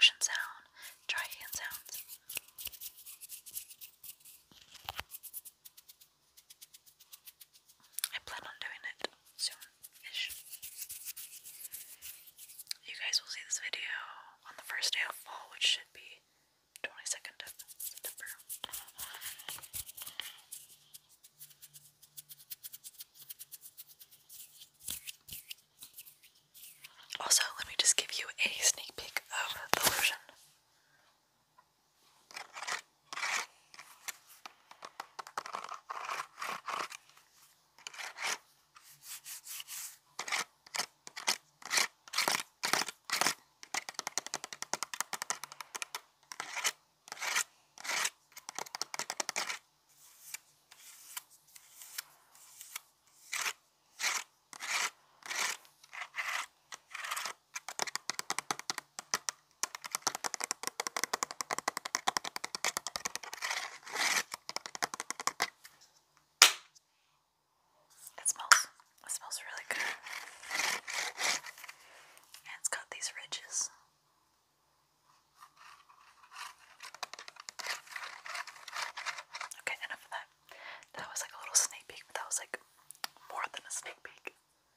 lotion sound, dry hand sounds. I plan on doing it soon-ish. You guys will see this video on the first day of fall, which should be 22nd of September. Also, let me just give you a sneak peek of the lotion. It smells really good. And it's got these ridges. Okay, enough of that. That was like a little sneak peek, but that was like more than a sneak peek.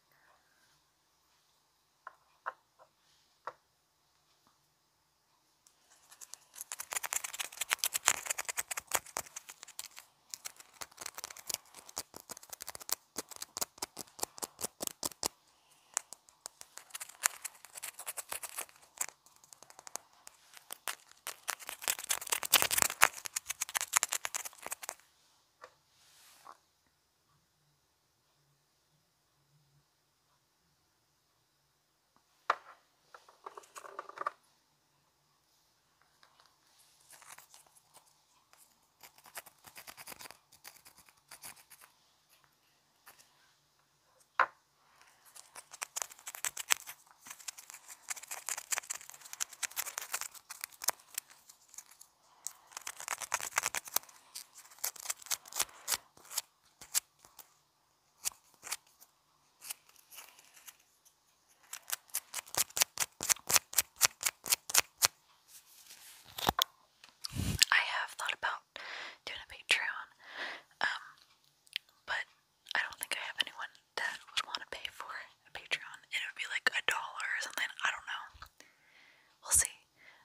I have thought about doing a Patreon, but I don't think I have anyone that would want to pay for a Patreon. It would be like $1 or something. I don't know. We'll see.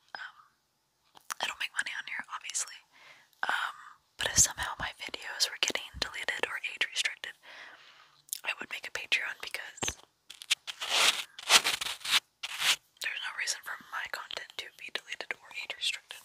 I don't make money on here, obviously. But if somehow my videos were getting deleted or age restricted, I would make a Patreon because there's no reason for my content to be deleted or age restricted.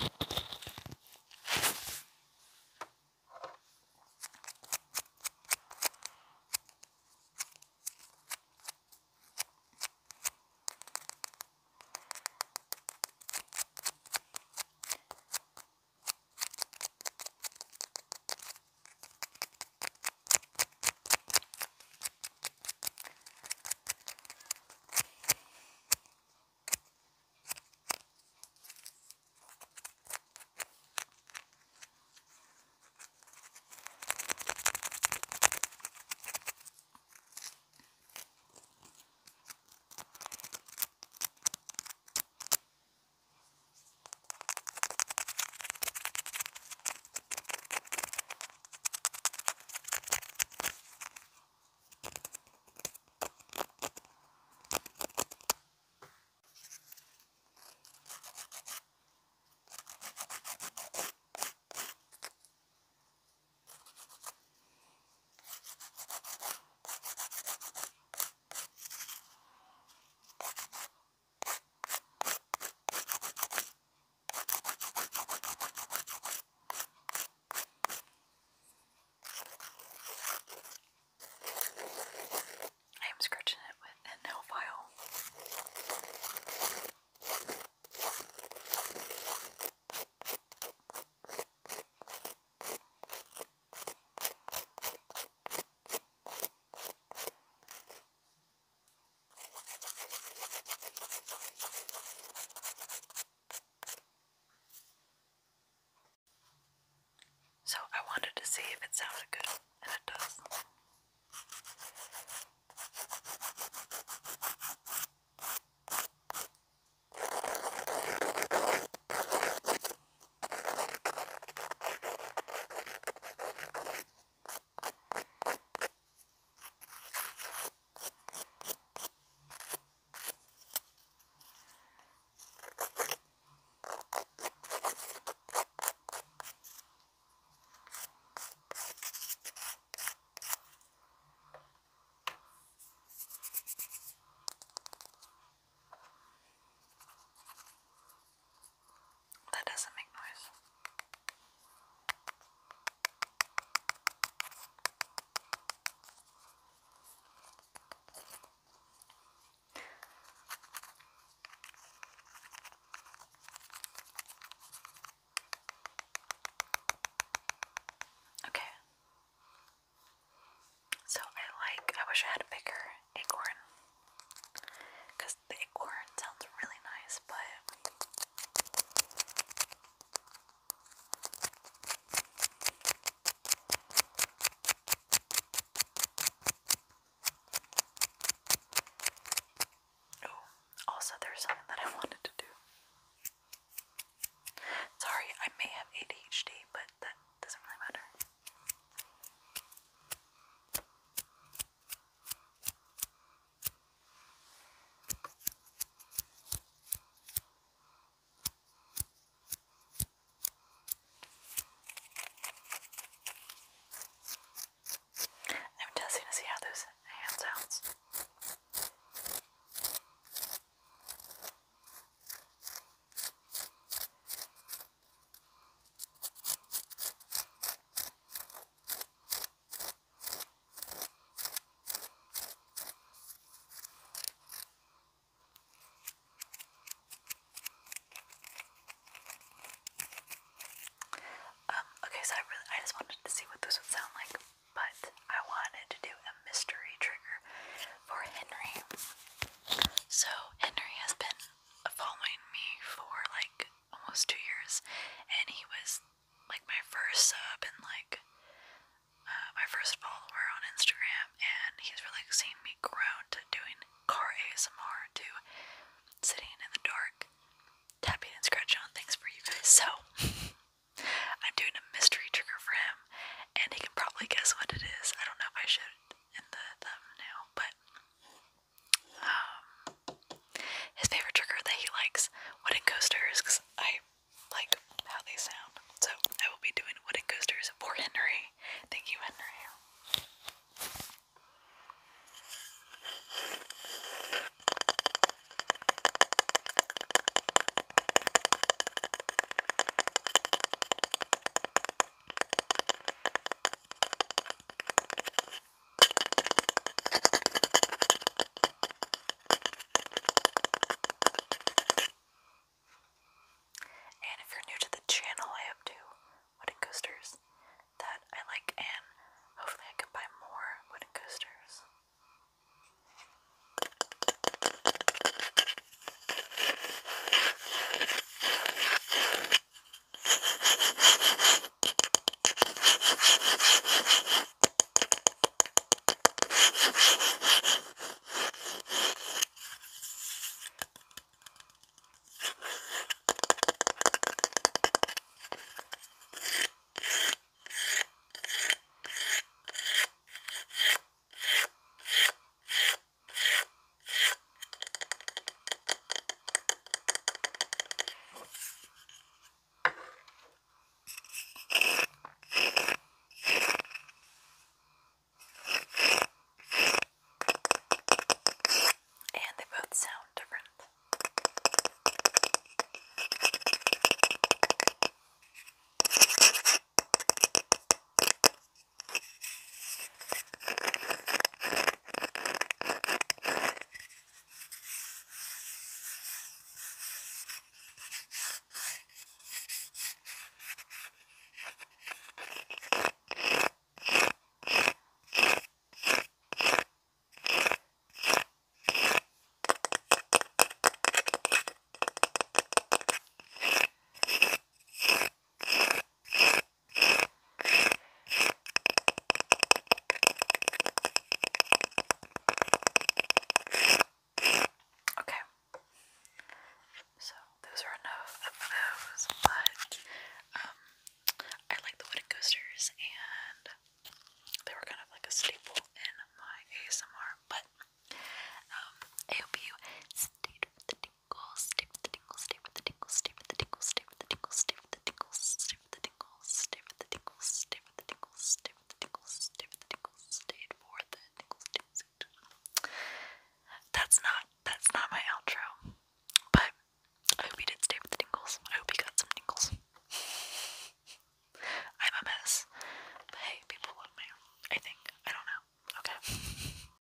I am scratching it with a nail file. So I wanted to see if it sounded good, and it does. wooden coasters because I like how they sound. So I will be doing wooden coasters for Henry. Thank you, Henry.